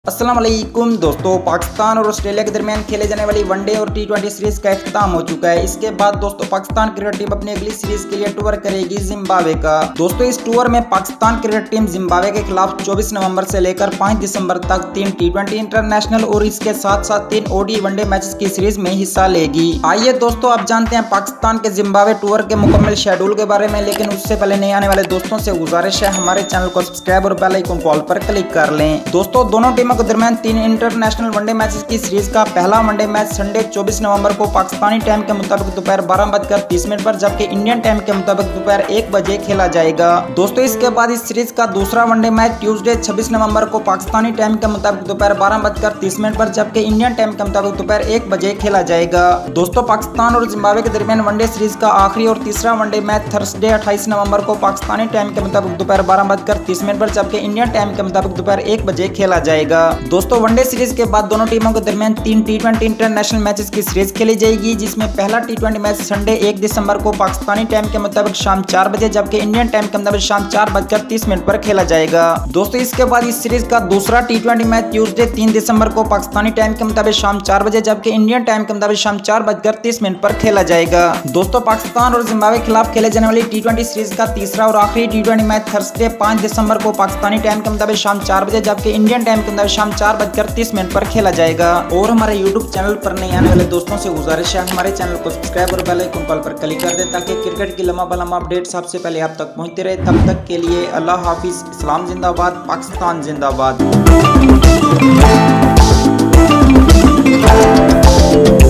अस्सलाम वालेकुम दोस्तों, पाकिस्तान और ऑस्ट्रेलिया के दरमियान खेले जाने वाली वनडे और टी20 सीरीज का इख्तिताम हो चुका है। इसके बाद दोस्तों पाकिस्तान क्रिकेट टीम अपनी अगली सीरीज के लिए टूर करेगी जिम्बाब्वे का। दोस्तों इस टूर में पाकिस्तान क्रिकेट टीम जिम्बाब्वे के खिलाफ 24 नवंबर से लेकर 5 दिसंबर तक 3 टी20 इंटरनेशनल और इसके साथ साथ 3 ओडी वनडे मैचेस की सीरीज में हिस्सा लेगी। आइए दोस्तों अब जानते हैं पाकिस्तान के जिम्बाब्वे टूर के मुकम्मल शेड्यूल के बारे में, लेकिन उससे पहले नए आने वाले दोस्तों से गुजारिश है हमारे चैनल को सब्सक्राइब और बेल आइकन कॉल पर क्लिक कर लें। दोस्तों दोनों टीमों के दरमियान 3 इंटरनेशनल वनडे मैचेस की सीरीज का पहला वनडे मैच संडे 24 नवंबर को पाकिस्तानी टाइम के मुताबिक दोपहर 12:30 पर जबकि इंडियन टाइम के मुताबिक दोपहर 1 बजे खेला जाएगा। दोस्तों इसके बाद इस सीरीज का दूसरा वनडे मैच ट्यूसडे 26 नवंबर को पाकिस्तानी टाइम के मुताबिक दोपहर 12:30 पर जबकि इंडियन टाइम के मुताबिक दोपहर 1 बजे खेला जाएगा। दोस्तों पाकिस्तान और जिम्बाब्वे के दरमियान वनडे सीरीज का आखिरी और तीसरा वनडे मैच थर्सडे 28 नवंबर को पाकिस्तानी टाइम के मुताबिक दोपहर 12:30 पर जबकि इंडियन टाइम के मुताबिक दोपहर 1 बजे खेला जाएगा। दोस्तों वनडे सीरीज के बाद दोनों टीमों के दरमियान 3 टी20 इंटरनेशनल मैचेस की सीरीज खेली जाएगी, जिसमें पहला टी20 मैच संडे 1 दिसंबर को पाकिस्तानी टाइम के मुताबिक शाम 4 बजे जबकि इंडियन टाइम के मुताबिक शाम 4:30 पर खेला जाएगा। दोस्तों इसके बाद इस सीरीज का दूसरा टी20 मैच ट्यूसडे 3 दिसंबर को पाकिस्तानी टाइम के मुताबिक शाम 4 बजे जबकि इंडियन टाइम के मुताबिक शाम 4:30 पर खेला जाएगा। दोस्तों पाकिस्तान और जिम्बाब्वे के खिलाफ खेले जाने वाली टी20 सीरीज का तीसरा और आखिरी टी20 मैच थर्सडे 5 दिसंबर को पाकिस्तानी टाइम के मुताबिक शाम 4 बजे जबकि इंडियन टाइम के मुताबिक शाम 4:30 पर खेला जाएगा। और हमारे YouTube चैनल पर नए आने वाले दोस्तों से गुजारिश है हमारे चैनल को सब्सक्राइब और बेल आइकन कॉल पर क्लिक कर दें ताकि क्रिकेट की लम्हा बलम्हा अपडेट सबसे पहले आप तक पहुंचते रहे। तब तक के लिए अल्लाह हाफिज, इस्लाम जिंदाबाद, पाकिस्तान जिंदाबाद।